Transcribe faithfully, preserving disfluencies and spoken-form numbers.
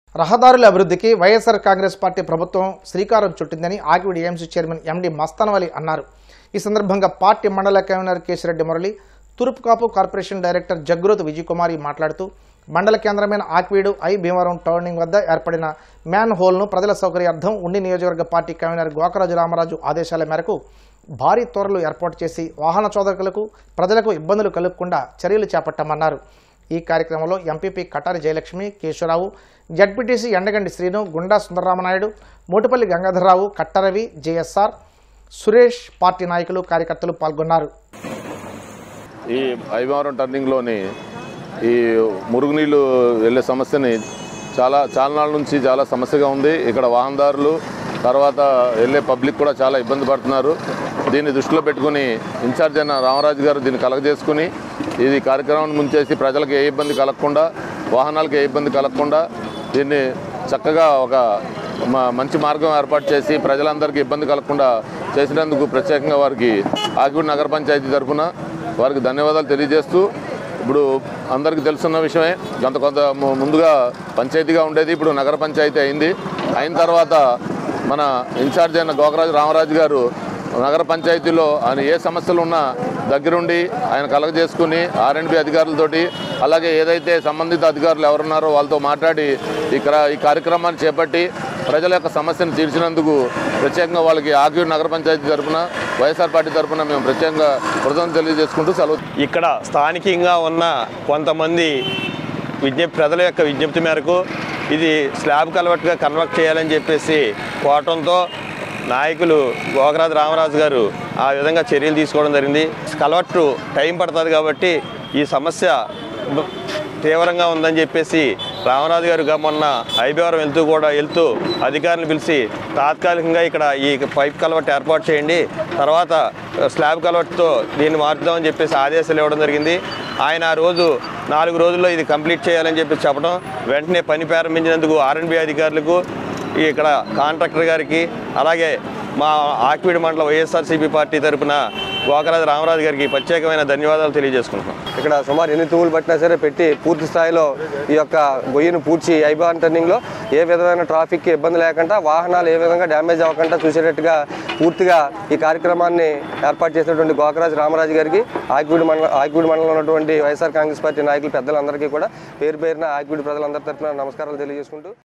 రహదారుల అభివృద్ధికి వైఎస్ఆర్ కాంగ్రెస్ పార్టీ ప్రభుత్వం శ్రీకారం చుట్టిందని Akividu AMC chairman MD Mastanavali అన్నారు. ఈ సందర్భంగా పార్టీ మండల convener Keshireddy Murali, Turpukapu corporation director Jaggurothu Vijayakumari మాట్లాడుతూ మండల కేంద్రమైన ఆకివీడు ఐ భీమవరం టర్నింగ్ వద్ద ఏర్పడిన మ్యాన్ హోల్ను ప్రజల సౌకర్యార్థం ఉండి నియోజకవర్గ పార్టీ కన్వీనర్ గోకరాజు రామరాజు ఆదేశాల మేరకు భారీ తోరలు ఏర్పాటు చేసి వాహన చోదకులకు ప్రజలకు ఇబ్బందులు కలగకుండా చర్యలు చేపట్టామన్నారు. ఈ కార్యక్రమంలో MPP Katari Jayalakshmi, Kesavarao, ZPTC Endagandi Srinu, Gunda Sundararamanaidu, Motupalli Gangadhararao, Kattaravi, JSR, Suresh, party నాయకులు, కార్యకర్తలు పాల్గొన్నారు. ఈ ఐభవరం టర్నింగ్లోని ఈ మురుగునీళ్ళు వెళ్ళే సమస్యని చాలా చాలా నాళ్ళ నుంచి చాలా సమస్యగా ఉంది. ఇక్కడ వాహనదారులు తర్వాత వెళ్ళే పబ్లిక్ కూడా చాలా ఇబ్బంది పడుతున్నారు. దీన్ని దృష్టిలో పెట్టుకుని ఇన్ఛార్జ్ అయిన రామరాజు గారు దీన్ని కలగజేసుకుని ఇది కార్యక్రమాన్ని ముంచేసి ప్రజలకు ఏ ఇబ్బంది కలగకుండా, వాహనాలకు ఏ ఇబ్బంది కలగకుండా దీన్ని చక్కగా ఒక మంచి మార్గం ఏర్పాటు చేసి ప్రజలందరికీ ఇబ్బంది కలగకుండా చేసినందుకు ప్రత్యేకంగా వారికి ఆకివీడు నగర పంచాయతీ తరఫున వారికి ధన్యవాదాలు తెలియజేస్తూ, ఇప్పుడు అందరికీ తెలుసున్న విషయమే, గత కొంత ముందుగా పంచాయతీగా ఉండేది, ఇప్పుడు నగర పంచాయతీ అయింది. అయిన తర్వాత మన ఇన్ఛార్జ్ అయిన గోకరాజు రామరాజు గారు నగర పంచాయతీలో ఆయన ఏ సమస్యలు ఉన్నా దగ్గరుండి ఆయన కలగజేసుకుని ఆర్ అండ్ బి అధికారులతోటి, అలాగే ఏదైతే సంబంధిత అధికారులు ఎవరున్నారో వాళ్ళతో మాట్లాడి ఇక్కడ ఈ కార్యక్రమాన్ని చేపట్టి ప్రజల యొక్క సమస్యను తీర్చినందుకు ప్రత్యేకంగా వాళ్ళకి ఆకివీడు నగర పంచాయతీ తరఫున వైఎస్ఆర్ పార్టీ తరఫున మేము ప్రత్యేకంగా కృతజ్ఞతలు తెలియజేసుకుంటూ సెలవు. ఇక్కడ స్థానికంగా ఉన్న కొంతమంది విజ్ఞప్తి ప్రజల యొక్క విజ్ఞప్తి మేరకు ఇది స్లాబ్ కల్వర్ట్గా కన్వర్ట్ చేయాలని చెప్పేసి కోవటంతో నాయకులు గోకరాజు రామరాజు గారు ఆ విధంగా చర్యలు తీసుకోవడం జరిగింది. కల్వర్టు టైం పడుతుంది కాబట్టి ఈ సమస్య తీవ్రంగా ఉందని చెప్పేసి రామరాజు గారు మొన్న ఐభవరం వెళ్తూ కూడా వెళ్తూ అధికారులను పిలిచి తాత్కాలికంగా ఇక్కడ ఈ పైప్ కల్వర్ట్ ఏర్పాటు చేయండి, తర్వాత స్లాబ్ కల్వర్ట్తో దీన్ని మార్చుదామని చెప్పేసి ఆదేశాలు ఇవ్వడం జరిగింది. ఆయన ఆ రోజు నాలుగు రోజుల్లో ఇది కంప్లీట్ చేయాలని చెప్పేసి చెప్పడం, వెంటనే పని ప్రారంభించినందుకు ఆర్ అండ్ బి అధికారులకు, ఇక్కడ కాంట్రాక్టర్ గారికి, అలాగే మా ఆకివీడు మండల వైఎస్ఆర్సీపీ పార్టీ తరఫున గోకరాజు రామరాజు గారికి ప్రత్యేకమైన ధన్యవాదాలు తెలియజేసుకుంటున్నాం. ఇక్కడ సుమారు ఎన్ని తూములు పట్టినా సరే పెట్టి పూర్తి స్థాయిలో ఈ యొక్క గొయ్యిని పూడ్చి ఐభవరం టర్నింగ్లో ఏ విధమైన ట్రాఫిక్ ఇబ్బంది లేకుండా, వాహనాలు ఏ విధంగా డ్యామేజ్ అవ్వకుండా చూసేటట్టుగా పూర్తిగా ఈ కార్యక్రమాన్ని ఏర్పాటు చేసినటువంటి గోకరాజు రామరాజు గారికి, ఆకివీడు మండల ఆకివీడు మండలంలో ఉన్నటువంటి వైఎస్ఆర్ కాంగ్రెస్ పార్టీ నాయకులు పెద్దలందరికీ కూడా పేరు పేరున ఆకివీడు ప్రజలందరి తరఫున నమస్కారాలు తెలియజేసుకుంటూ